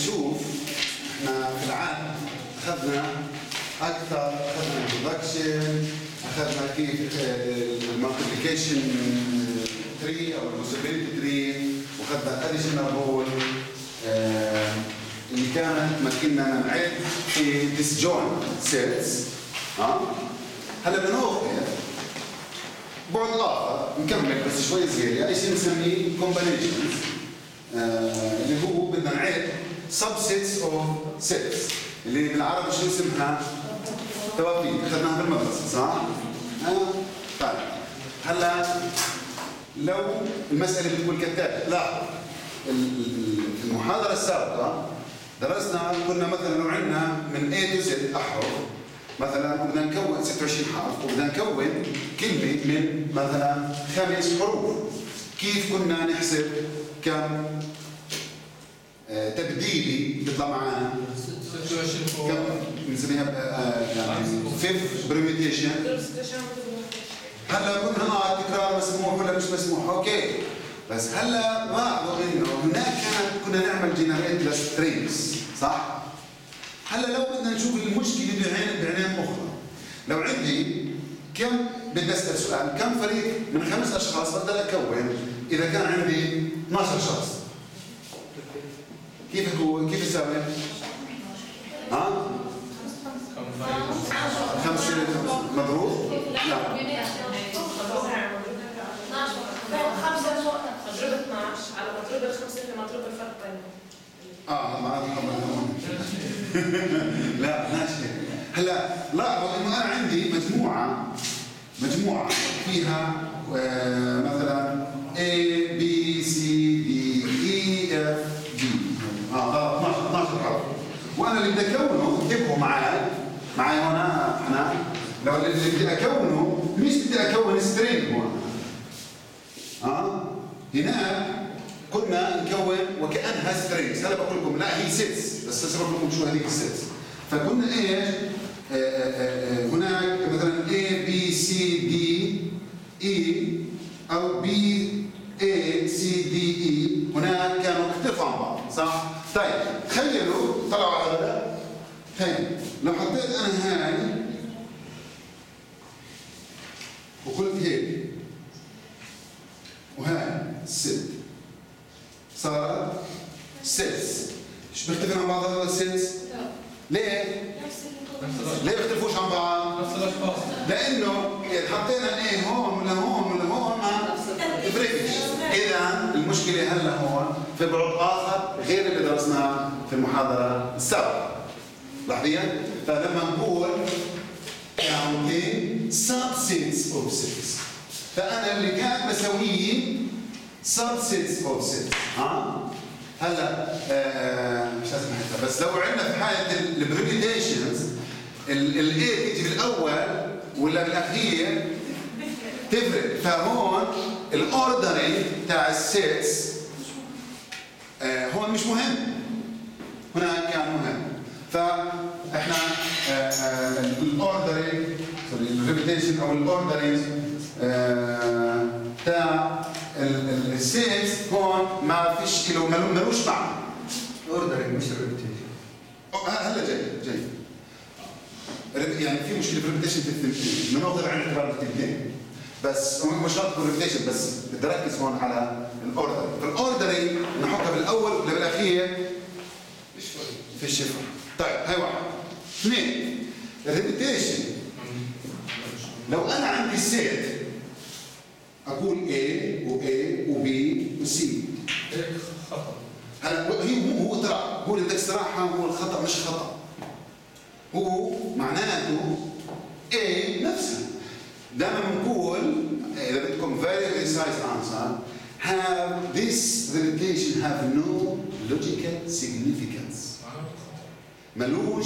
نشوف احنا في العام اخذنا اكثر، اخذنا البرودكشن، اخذنا كيف المالتيبليكيشن تري او البوسيبيليتي تري، واخذنا الاديشنال رول اللي كانت مكننا نعد في ديسجوينت سيلز. هلا بدنا ناخذ بعد اخر نكمل بس شوي صغير، اي شيء نسميه كومبينيشنز اللي هو بدنا نعد سبسيتس اوف سيلز اللي بالعربي شو اسمها؟ توافيق، اخذناها بالمدرسه صح؟ طيب هلا لو المساله بتقول كالتالي، لا المحاضره السابقه درسنا كنا مثلا لو عندنا من A to Z احرف مثلا وبدنا نكون 26 حرف وبدنا نكون كلمه من مثلا 5 حروف، كيف كنا نحسب كم تبديلي بيطلع معنا؟ 26 كم بنسميها يعني fifth permutation. هلا كنا تكرار مسموح ولا مش مسموح؟ اوكي، بس هلا لاحظوا انه هناك كنا نعمل جنريت لسترينجز صح؟ هلا لو بدنا نشوف المشكله بعين اخرى، لو عندي كم بدي اسال سؤال، كم فريق من 5 اشخاص بقدر اكون اذا كان عندي 12 شخص؟ كيف يساوي؟ ها؟ 5 مضروب؟ لا 5 مضروب 12 على مضروب ال 5 في مضروب الفرق بينهم. ما لا ماشي. هلا لاحظوا انه انا عندي مجموعه فيها مثلا A B C D E F G 12 حرف، وانا اللي بدي اكونه انتبهوا معي هنا لو اللي بدي اكونه مش بدي اكون سترينج هون هنا كنا نكون وكانها سترينجز، هلا بقول لكم لا هي سيتس، بس هسه بقول لكم شو هذيك السيتس. فكنا ايش؟ هناك مثلا A B C D E او B A C D E، هناك كانوا اختلفوا عن بعض صح؟ طيب تخيلوا طلعوا على هذا، تخيل لو حطيت انا هاي وقلت هيك وهاي ست صارت سيلز، ايش بيختلفون عن بعض هذول السيلز؟ ليه؟ ليه بيختلفوش عن بعض؟ نفس الاشخاص، لانه اذا حطينا ايه هون ولا هون ولا هون ما بفرقش. اذا المشكله هلا هون في بعد اخر غير اللي درسناه في المحاضره السابقه. لاحظين؟ فلما نقول counting subsets of sets، فانا اللي كان بسويه subsets of sets. هلا مش لازم احطها، بس لو عندنا في حاله البريبيتيشنز الاي تيجي بالاول ولا بالاخير تفرق، فهون الاوردرنج تاع السيتس هون مش مهم، هناك كان مهم. فاحنا الاوردرنج الريبيتيشن او الاوردرنج تاع السيلز هون ما فيش له ملوش معنى. اوردرنج مش ريبيتيشن. هلا جاي يعني في مشكله في الريبيتيشن في الثنتين، بناخذ عن اعتبار الثنتين بس مش شرط الريبيتيشن، بس بدي اركز هون على الاوردر. فالاوردرنج نحطها بالاول ولا بالاخير؟ في الشفر. طيب هاي واحد. اثنين الريبيتيشن، لو انا عندي سيت اقول A و A و B و C خطأ. هلا هو ترى هو اللي بدك استراحه، هو الخطا مش خطا، هو معناته A نفسها. دائما بنقول اذا بدكم very precise answer have this repetition have no logical significance. ملوش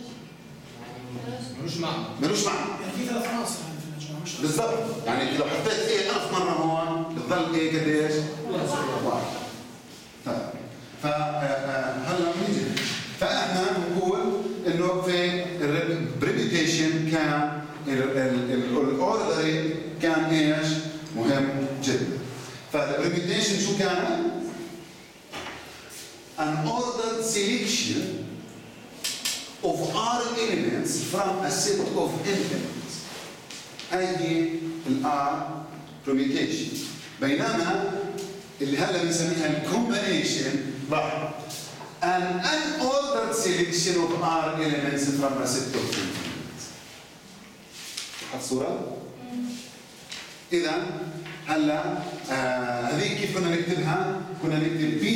معنى. يعني في 3 عناصر في المجموعه مش بالضبط، يعني لو حطيت ايه 1000 مره هون بتضل ايه قديش؟ واحد. طيب فهلا بنيجي فاحنا بنقول انه في الريبيتيشن كان الاوردرنج كان ايش؟ مهم جدا. فالريبيتيشن شو كان؟ an ordered selection of R elements from a set of N elements. هذه ال R permutation. بينما اللي هلا بنسميها الكومبينيشن ضح an unordered selection of R elements from a set of N elements. لاحظت الصورة؟ إذا هلا هذه كيف كنا نكتبها؟ كنا نكتب B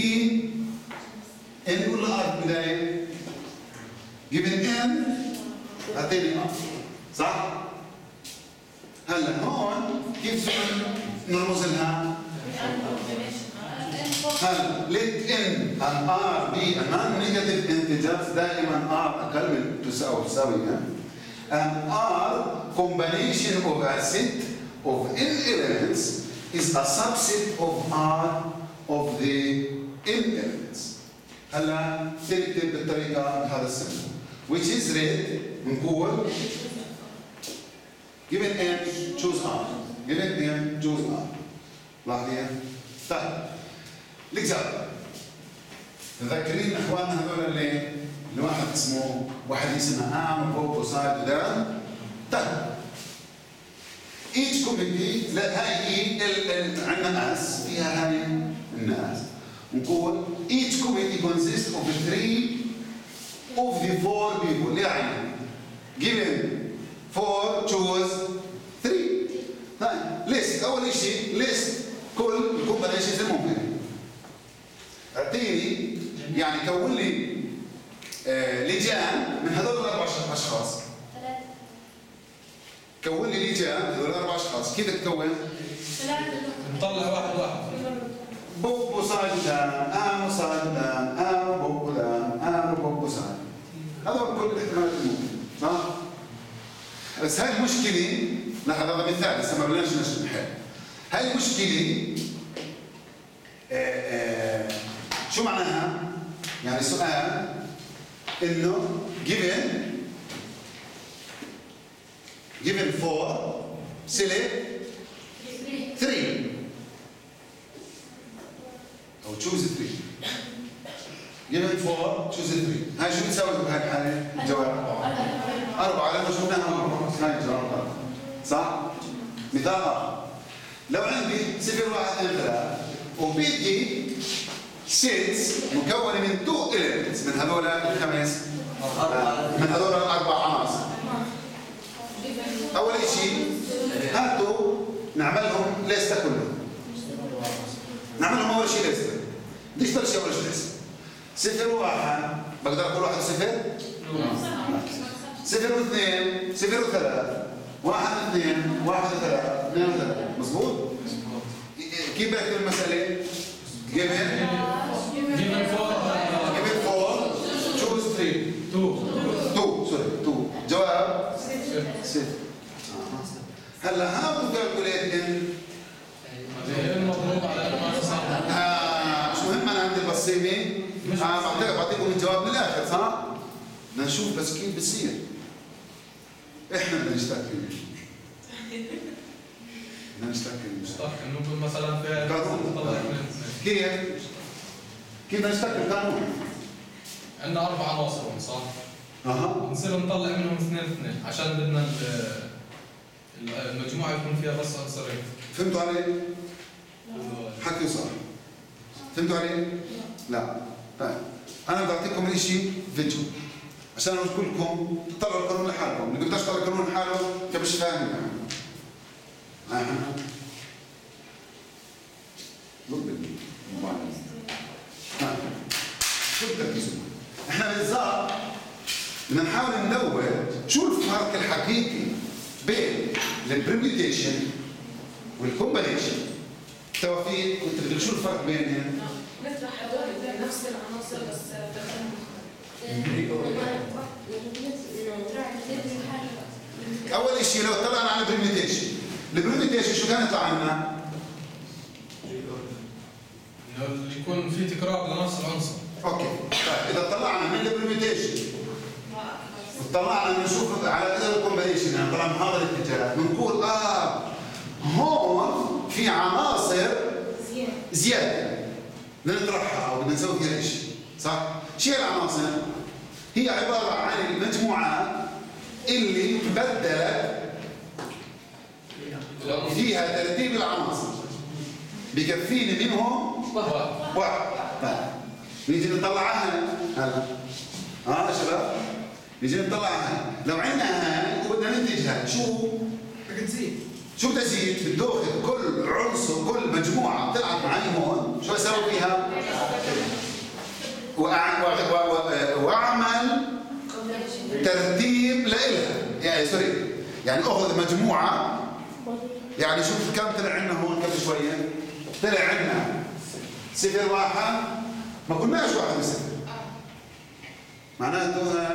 N ولا R بداية؟ given N أعطيني R صح؟ هلا هون كيف نرمز لها؟ هلا let N and R be a non-negative integers دائما R أقل من تساوي and R combination of a set of N elements is a subset of R of the N elements. هلا تكتب بالطريقة بهذا السمبل which is read نقول given N choose R given N choose R لاحظين؟ طيب الإكزامبل تذكرين اخواننا هذول اللي واحد اسمه واحد اسمه ام وفوق وصايد وده طيب each committee لا هاي عندنا اس فيها هاي الناس نقول each committee consists of 3 of the 4 people يعني given 4 choose 3 طيب list اول شيء list كل الكومبينيشنز الممكنه اعطيني يعني كون لي لجان من هذول الاربع اشخاص كون لي لجان هذول الاربع اشخاص كيف تكون؟ نطلع واحد واحد. بوب وصايدان ام وصايدان ام بوب ودان ام بوب وصايد هذول كل الاحتمالات الممكنه صح؟ بس هاي المشكله لاحظ هذا مثال لسه ما بلشناش نحل هاي المشكله شو معناها؟ يعني سؤال انه given 4 select 3 او choose 3 given 4 choose 3 هاي شو بتساوي بهاي الحالة؟ الجواب 4 لما شفناها هاي الجواب صح؟ مثال اخر لو عندي 0 1 2 3 وبدي sets مكونة من 2 elements من هذول الخمس من هذول الاربع عناصر. اول شيء هاتوا نعملهم ليستة كلهم. نعملهم اول شيء ليستة. بديش اول شيء ليستة. 0 1 بقدر اقول 1 0 0 و2 0 و3 1 2 1 3 2 3 مظبوط؟ كيف بكتب المسألة؟ given 4 choose 3 2 جواب 6 هلا هاو تو كالكوليت ان مش مهم انا عندي البصيمه بعطيكم الجواب للاخر صح؟ بدنا نشوف بس كيف بصير احنا بدنا نشتغل بدنا نشتغل انه مثلا في قانون كيف بدنا نشتغل قانون؟ عندنا 4 عناصر صح؟ نصير نطلع منهم 2 عشان بدنا المجموعه يكون فيها بس عنصرين. فهمتوا علي؟ حكي صح. فهمتوا علي؟ لا. طيب انا بدي اعطيكم شيء فيديو عشان اقول لكم تطلعوا القانون لحالكم، اللي بدك تطلع القانون لحاله انت مش فاهم يعني. شو التركيز؟ احنا بالضبط بدنا نحاول ندور شو الفرق الحقيقي بين البريميتيشن والكومبينيشن. توفيق كنت بدك شو الفرق بينهم؟ نطرح هدول نفس العناصر بس اول شيء لو طلعنا على البريميتيشن شو كان يطلع لنا؟ اللي يكون في تكرار لنفس العنصر. اوكي طيب اذا طلعنا من البريميتيشن وطلعنا نشوف على الكومبينيشن يعني طلع من هذا الاتجاه بنقول هون في عناصر زياده بدنا نطرحها او بدنا نسوي فيها شيء صح؟ شو هي العناصر؟ هي عبارة عن المجموعات اللي بدلت فيها ترتيب العناصر بكفيني منهم واحد. طيب نيجي نطلعها هلا يا شباب، نيجي نطلعها. لو عندنا هاي وبدنا ننتجها شو بدها تزيد؟ بدي اخذ كل عنصر كل مجموعه طلعت معي هون شو اسوي فيها؟ واعمل ترتيب لإلها. يعني سوري، يعني اخذ مجموعه، يعني شوف كم طلع عندنا هون قبل شويه، طلع عندنا 0 1 ما كناش 1 و0 معناته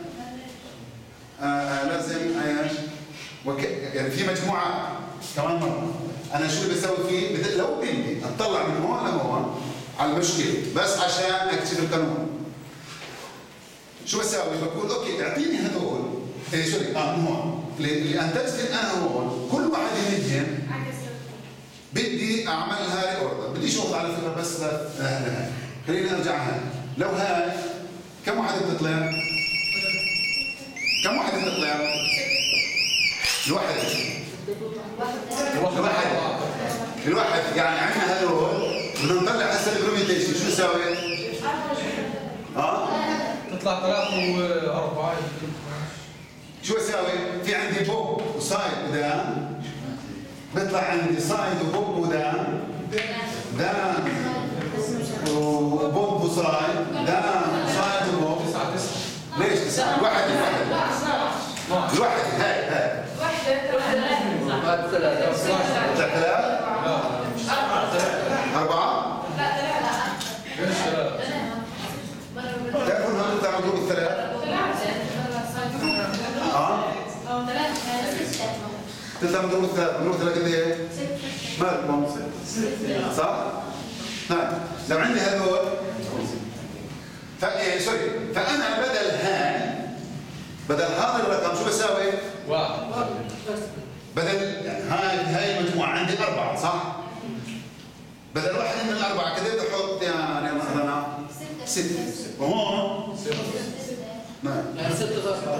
لازم ايش؟ يعني في مجموعه كمان مره انا شو اللي بسوي فيه؟ لو بدي اطلع من هون لهون على المشكله بس عشان اكتشف القانون شو بسوي؟ بقول اوكي اعطيني هدول سوري من هون اللي انتجت انا هون كل واحد ينجم بدي اعملها ريوردر. بدي شغل على فكره بس خليني ارجع هاي. لو هاي كم واحد بتطلع؟ كم واحد بتطلع؟ الواحد يعني عندنا هذول بدنا نطلع هسه البروميتيشن شو نسوي؟ تطلع 3 و4. شو اسوي؟ في عندي بوب وسايد ودان، بيطلع عندي سايد وبوب ودان، دان وبوب وسايد، دان وسايد وبوب. 9 ليش 9؟ الواحد هاي واحدة 3 3 4 ايش 3؟ تعرفون هذول بتاع مضروب الثلاث؟ تلتا مضروب الثلاث، مضروب الثلاث قد ايه؟ 6 مالكم؟ 6 صح؟ طيب لو عندي هذول سوري، فأنا بدل هذا الرقم شو بساوي؟ 1. بدل هاي المجموعة عندي 4 صح؟ بدل واحد من الأربعة كده بدي أحط يعني مثلا 6 وهون 6. نعم يعني 6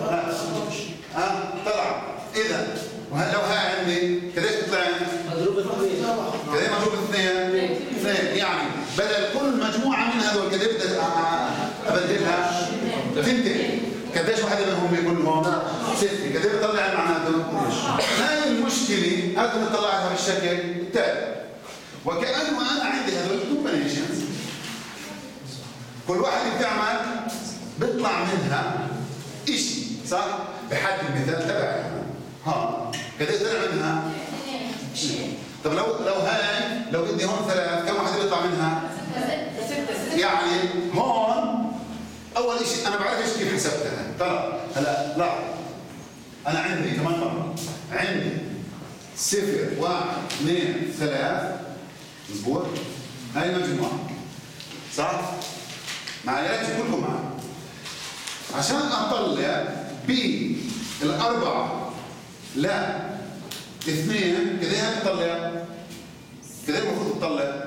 طلع. إذا لو هاي عندي قديش بتطلع؟ مضروب 2 قديش مضروب 2 يعني بدل كل مجموعة من هذول قديش بدي أبدلها؟ 2. قديش واحدة منهم يكون هون؟ 6. قديش بطلع معناته؟ هاي المشكلة هذا بنطلعها بالشكل التالي. وكأنه أنا عندي هذول الكومبينيشنز كل واحد بتعمل بيطلع منها شيء صح؟ بحد المثال تبعي قديش طلع منها؟ طب لو هاي لو بدي هون 3 كم واحد بيطلع منها؟ 6. يعني هون أول شيء أنا بعرف كيف حسبتها. ترى هلا لا أنا عندي كمان مرة عندي 0 1 2 3 مظبوط؟ هاي المجموعة صح؟ معي ركزوا كلكم معي عشان أطلع بالأربعة لا 2 كده هي بتطلع كده المفروض تطلع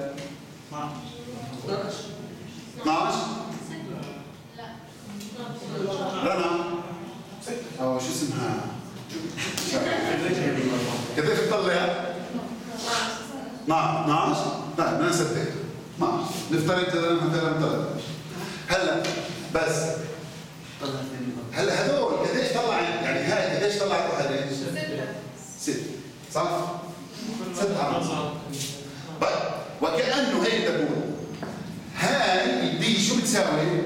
12 رنا أو شو اسمها كده بتطلع 12 طيب ما نصدق 12 نفترض مثلا 13 هلا بس هلا هذول قديش طلع يعني هاي قديش طلعت واحدة؟ 6 صح؟ 6 عناصر. طيب وكأنه هيك تقول هاي البي شو بتساوي؟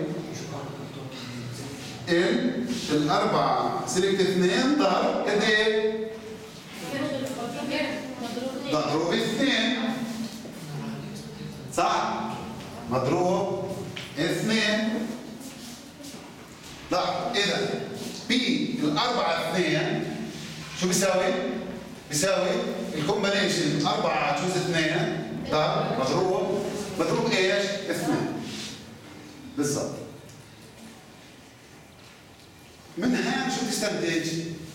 الأربعة سلكت 2 ضرب قد ايه؟ مضروب 2 صح؟ مضروب 2. لا إذا بي الأربعة 2 شو بيساوي؟ بيساوي الكومبينيشن 4 جوز 2 ضرب مضروب ايش؟ 2 بالضبط. من هون شو تستنتج؟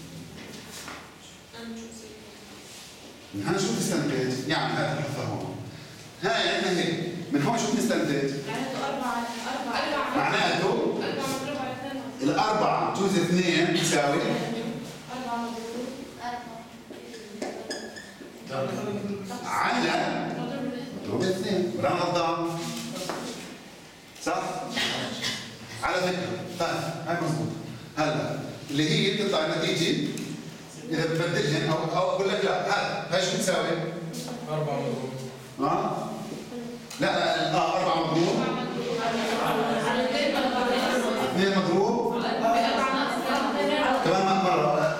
من هون شو تستنتج؟ يعني هاي الحرف هون هاي عندنا هيك من هون شو بنستنتج؟ يعني 4 معناته الأربعة جوز 2 تساوي على مضروب 2 ولا غلطان؟ صح؟ على فكرة طيب هاي مظبوط. هلا اللي هي تطلع النتيجة إذا بتبدلهن أو أقول لك لا هاي شو بتساوي؟ 4 مضروب. لا 4 مضروب 2 مضروب كمان مرة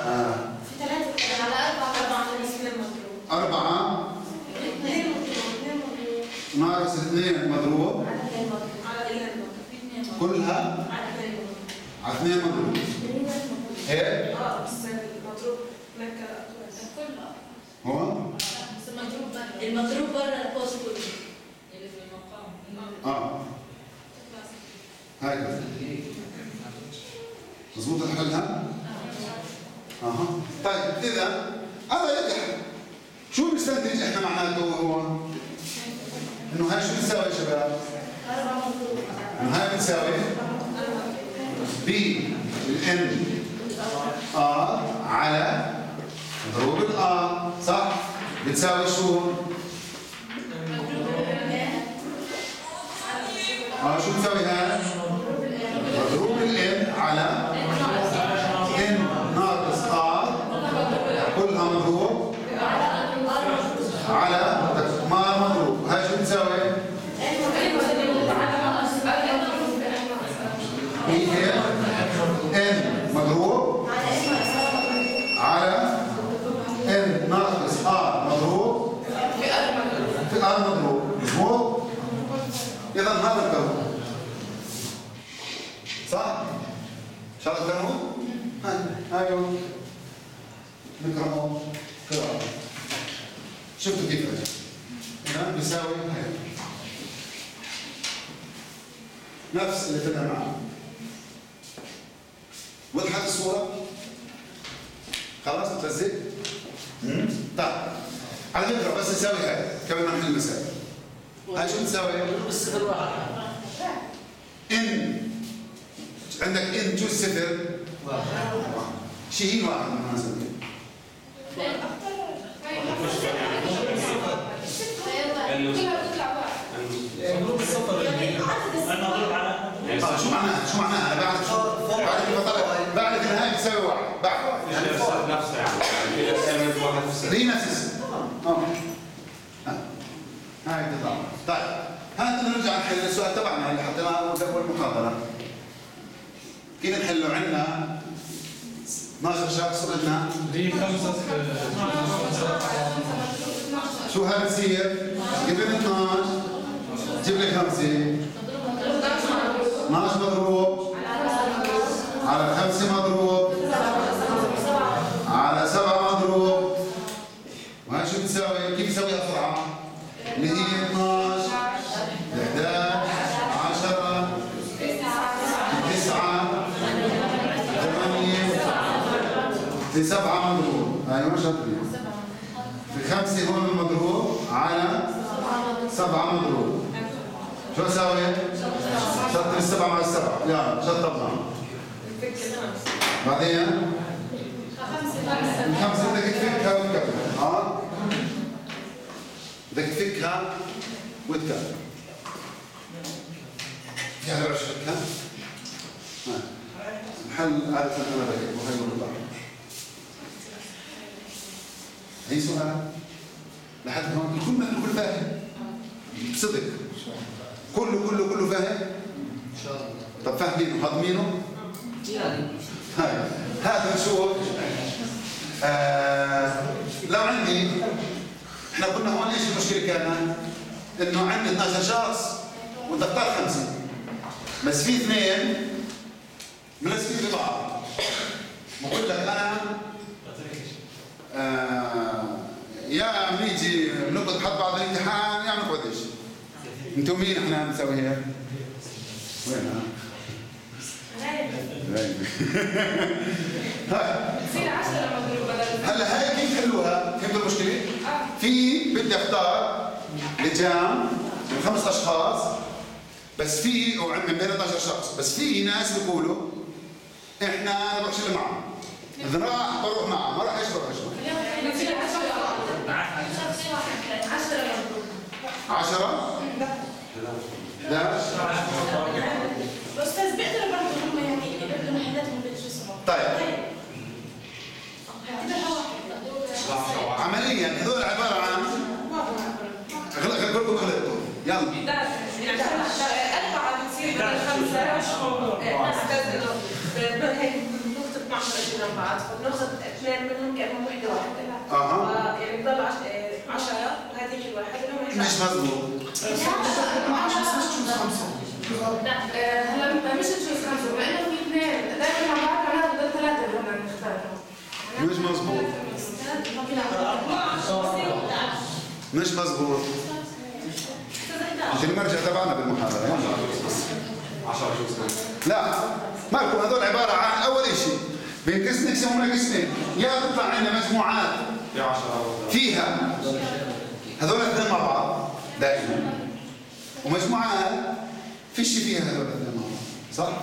4 ناقص 2 مضروب كلها على 2 مضروب هيك؟ مضروب لك هو؟ المضروب برا القوس كله اللي في المقام. هكذا مضبوط الحلها؟ طيب إذا هذا يجح شو بنستنتج احنا معناته هو؟ إنه هاي شو بتساوي يا شباب؟ إنه هاي بتساوي بي الان على مضروب الآ صح؟ بتساوي شو؟ شو بتساوي هاي؟ مضروب الان على ان ناقص كلها مضروب على ما مضروب. هاي شو بتساوي؟ هي ان مضروب على ان ناقص مضروب في مضروب. مضبوط؟ إذا هذا القانون صح؟ شرط القانون؟ ايوه نقرأه قراءة. شفتوا كيف رجع؟ هنا بيساوي هاي نفس اللي كنا معه. وضحت الصورة؟ خلاص بتلزق؟ طيب على فكرة بس نساوي هاي كمان نحل المسائل. هاي شو بتساوي؟ بالصفر واحد. ان عندك ان جوز صفر شيء واحد بالمناسبة. مضروب السطر اللي شو معناها؟ شو معناها؟ أنا بعرف إن هاي بتساوي واحد. بعرف. نفسها يعني هي نفس الاسم. هاي تطلع. طيب هات نرجع نحل السؤال تبعنا اللي حطيناه قبل المحاضرة. كيف نحله؟ عندنا 12 شخص وعندنا هي 5 شو هاي بتصير؟ قبل 12 جيب لي 5 12 مضروب على 5 مضروب على 7 مضروب. وهي شو بتساوي؟ كيف بتساويها بسرعة؟ اللي هي 12 11 10 9 8 7 مضروب. ايوه شاطرين. في 5 هون مضروب على 7 مضروب. شو اساوي؟ شطر ال7 مع ال7 يلا شطبنا. بعدين الخمسة بدك تفكها وتكمل. بدك تفكها وتكمل. في على رش فكها؟ محل عادة أنا بكتب وهي بطلع. أي سؤال؟ لحد هون الكل فاهم؟ صدق كله فاهم؟ ان شاء الله. طب فاهمينه هضمينه؟ يعني هذا نشوف. لو عندي احنا قلنا هون ايش المشكله كانت؟ انه عندي 12 شخص وبدي اختار 5 بس في 2 ملزقين ببعض. بقول لك انا يا بنيجي بنقعد حد بعض الامتحان يا ما نقعدش. انتم مين احنا بنسوي هيك؟ وين هلا هاي كيف حلوها؟ فهمتوا المشكلة؟ في بدي اختار لجان من 5 اشخاص بس في وعندنا 212 شخص، بس في ناس بيقولوا احنا بروحش اللي معه. اذا راح بروح معه، ما راح ايش بروح ايش بتصير 10 لا استاذ بيقدروا برضه هم يعني يبدلوا محلاتهم بالجسم. طيب عمليا هذول عباره عن غلطوا يلا 4 بتصير بدل 5 مش موضوع. استاذ انه هيك بنكتب 12 جنب بعض، فبناخذ 2 منهم كانهم وحده واحده. يعني بضل 10 وهذيك الواحد مش مضبوط. هلا مش تجوز 5 بما انه في 2 دائما مع بعض معناها بضل 3 اللي بدنا نختارهم. مش مضبوط. مش مضبوط. انت المرجع تبعنا بالمحاضره. 10 لا مالكم هذول عباره عن اول شيء بنقسمهم لقسمين، يا بيطلع عندنا مجموعات فيها هذول الاثنين مع بعض دائما، ومجموعات فيش فيها هذول الاثنين مع بعض، صح؟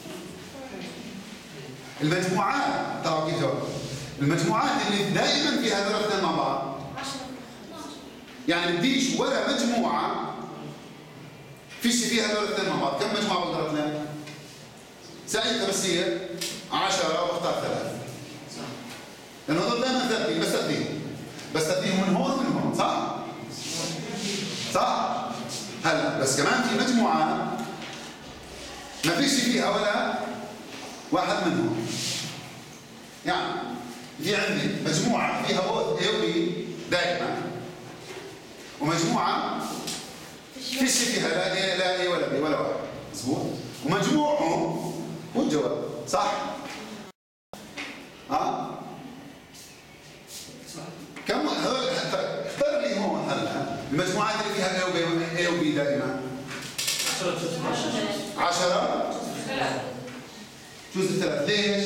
المجموعات ترى كيف المجموعات اللي دائما فيها هذول الاثنين مع بعض، يعني بديش ولا مجموعه فيش فيها هذول الاثنين مع بعض. كم مجموعه بقدر اثنين؟ ساعتها بصير 10 واختار 3 لانه هذول دائما ثابتين، بستثنيهم من هون ومن هون، صح؟ صح؟ هلا بس كمان في مجموعات ما فيش فيها ولا واحد منهم. يعني في عندي مجموعه فيها A و B دائما، ومجموعه فيش فيها لا A ولا B ولا واحد، مضبوط؟ ومجموعهم هو الجواب، صح؟ كم هذول اختار لي هون هلا المجموعات اللي فيها A و B دائما 10 جزء 3. ليش؟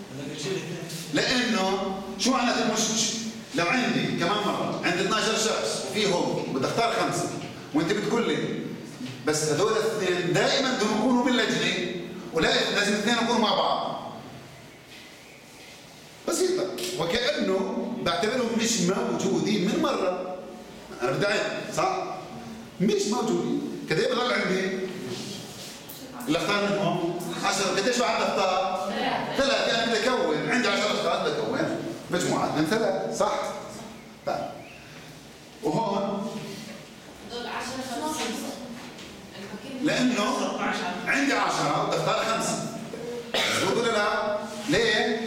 لانه شو معناته لو عندي كمان مره عندي 12 شخص وفيهم بدي اختار 5 وانت بتقول لي بس هذول الاثنين دائما بدهم يكونوا باللجنه ولا لازم الاثنين يكونوا مع بعض، بسيطه، وكانه بعتبرهم مش موجودين من مره. انا بدي اعيد، صح؟ مش موجودين. كده بضل عندي اللي اختار منهم 10. قديش واحد اختار؟ 3. يعني بدي اكون عندي 10 اشخاص، بدي اكون مجموعات من 3، صح؟ طيب وهون لانه عندي 10 بدي اختار 5، مظبوط ولا لا؟ ليه؟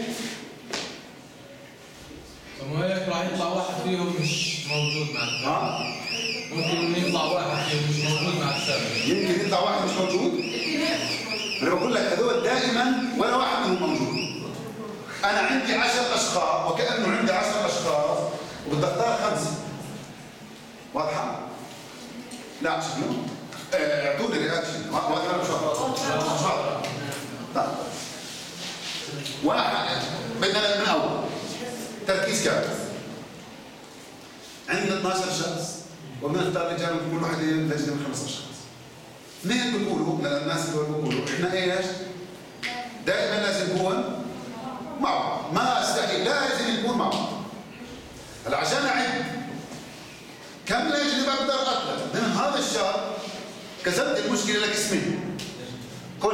طب هيك راح يطلع واحد فيهم مش موجود مع الثاني. ممكن يطلع واحد فيهم مش موجود مع الثاني. يمكن يطلع واحد مش موجود؟ انا بقول لك هذول دائما ولا واحد منهم موجود. انا عندي 10 اشخاص وكانه عندي 10 اشخاص وبدي اختار 5. واضحه؟ لا شكله اعطوني رياكشن واضحه ولا مش واضحه؟ طيب واحد بدنا من اول تركيز كامل. عندنا 12 شخص وبنختار رجال من كل واحد لجنه من 5 اشخاص. 2 بيقولوا من الناس اللي بيقولوا احنا ايش؟ دائما لازم نكون مع بعض، ما استحيل لازم نكون مع بعض. هلا عشان اعد كم لجنه بقدر اطلع ضمن هذا الشهر كسبت المشكله لقسمين. كل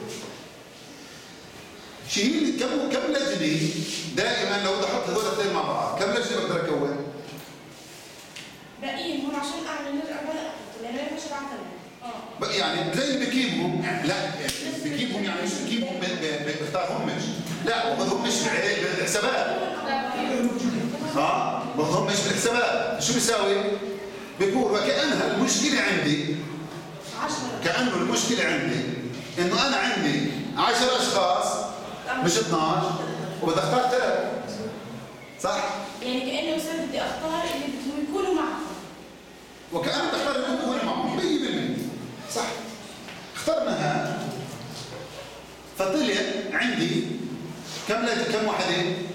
شيل كم لجنه دائما لو بدي احط هذول الاثنين مع بعض، كم لجنه بقدر اكون؟ باقيين هون عشان اعمل نرجع ولا احط لانه مش بعتمد. يعني زي اللي بكيبهم، لا بكيبهم يعني مش بكيبهم بختارهمش، لا بضمهمش بالحسابات. بضمهمش بالحسابات. شو بيساوي؟ بيقول وكأنها المشكلة عندي، كأنه المشكلة عندي انه انا عندي 10 اشخاص مش 12 وبدي اختار 3، صح؟ يعني كأنه مثلا بدي اختار اللي بدهم يكونوا معهم. وكأنه بختار اللي بدهم يكونوا معهم 100%، صح؟ اخترناها فطلع عندي كم وحده؟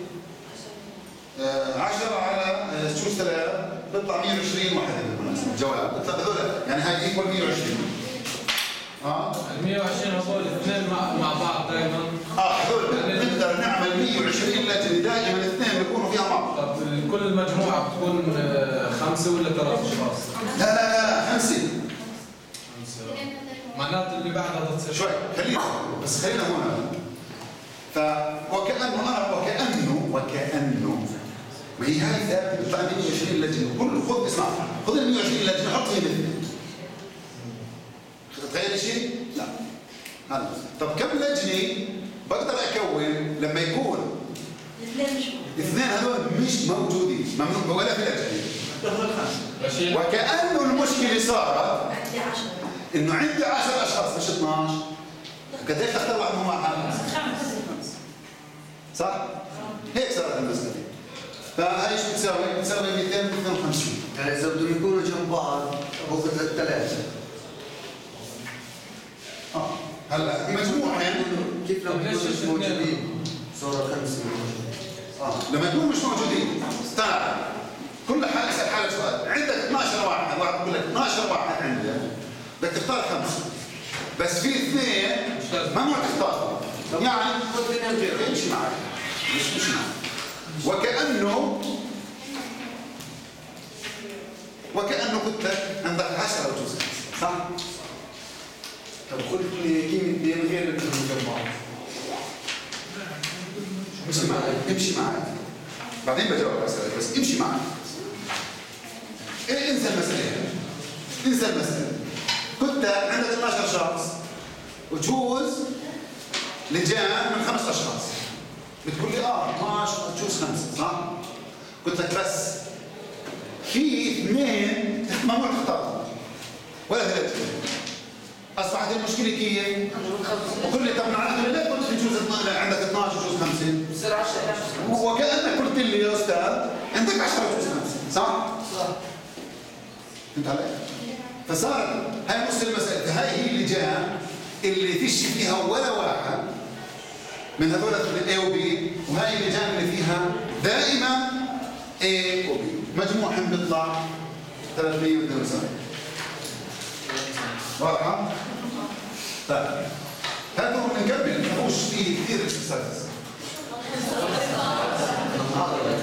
10 على شو 3 بيطلع 120 وحده بالمناسبة. جواب بيطلع هذول يعني هاي ايكوال 120. ال 120 هذول اثنين مع بعض دائما. هذول نقدر نعمل 120 لجنه دائما الاثنين بيكونوا فيها مع بعض. طب كل المجموعه بتكون 5 ولا 3 اشخاص؟ لا 5. معناته اللي بعدها تصير شوي خلينا هنا. وكأنه ما هي هاي ثابته بتطلع 120 لجنه، خذ اسمع، خذ ال 120 لجنه حط فيها الاثنين. تغير شيء؟ لا. هلا طب كم لجنه بقدر اكون لما يكون الاثنين هذول مش موجودين، ممنوع ولا في لجنه. وكأنه المشكله صارت انه عندي 10 اشخاص مش 12. قديش تختار واحد مع حالهم؟ 5. صح؟ هيك صارت المسألة. فهي شو بتساوي؟ بتساوي 252. يعني إذا بدهم يكونوا جنب بعض هو 3. هلا مجموعين كيف لما يكونوا مش موجودين؟ صورة 5. لما يكونوا مش موجودين استنى. كل حال اسال حالك سؤال، عندك 12 واحد بقول لك 12 واحد عندك بدك تختار 5 بس في 2 ممنوع تختار. يعني امشي معك مش معك. وكأنه قلت لك عندك 10 وجوز 5 صح؟ طب قلت لي كيف من غير الجماعة. امشي معي بعدين بجاوب على اسئلتك بس امشي معي. انسى المسألة. كنت عندك 12 شخص وجوز لجان من 5 اشخاص. بتقول لي 12 وجوز 5 صح؟ قلت لك بس في 2 ممنوع تختار ولا 3. اصبحت المشكله كيف؟ وكل لي طب معناته ليه قلت لي جوز عندك 12 وجوز 5 بصير 10 وكأنك قلت لي يا استاذ عندك 10 وجوز 5 صح؟ فهمت علي؟ فصار هاي نص المسألة. هاي هي اللجان اللي فيش فيها ولا واحد من هذول A و B، وهاي اللجان اللي فيها دائما A و B. مجموعهم بيطلع 372. واضحة؟ طيب هذا نكمل نخش فيه كثير اكسرسايز.